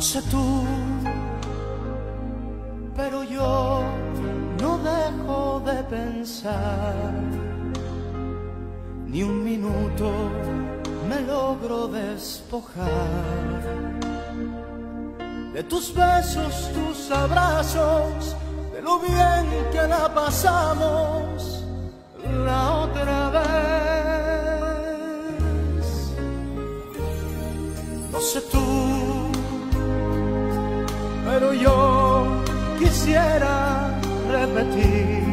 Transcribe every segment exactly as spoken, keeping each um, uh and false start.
sé tú, pero yo no dejo de pensar, ni un minuto me logro despojar de tus besos, tus abrazos, de lo bien que la pasamos la otra vez. No sé tú, pero yo quisiera repetir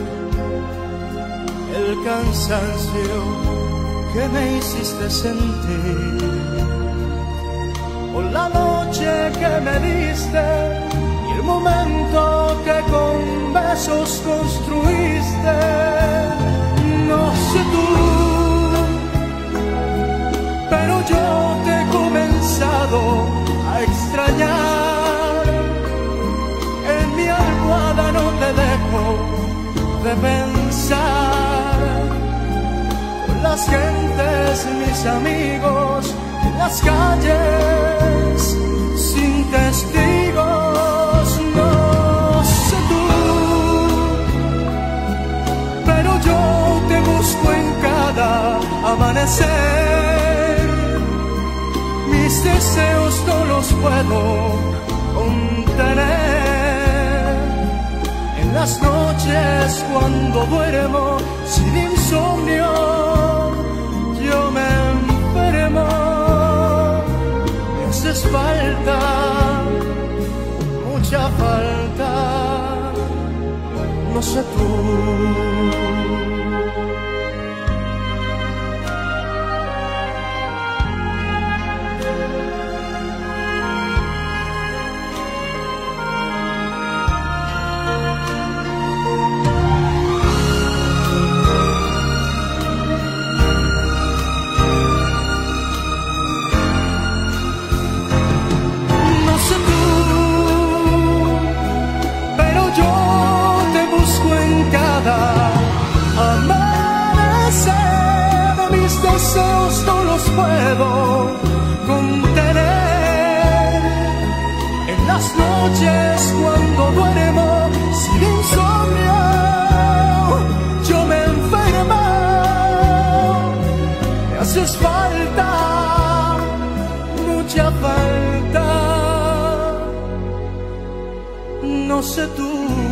el cansancio que me hiciste sentir, o la noche que me diste y el momento que con besos construiste. No sé tú, pero yo te he comenzado a extrañar. En mi almohada no te dejo de pensar, con las gentes, mis amigos, en las calles, sin testigos. No sé tú, pero yo te busco en cada amanecer. Mis deseos no los puedo contener. En las noches cuando duermo sin insomnio, yo me enfermo. Me haces falta, mucha falta, no sé tú. Deseos no los puedo contener. En las noches cuando duermo sin insomnio, yo me enfermo. Me haces falta, mucha falta, no sé tú.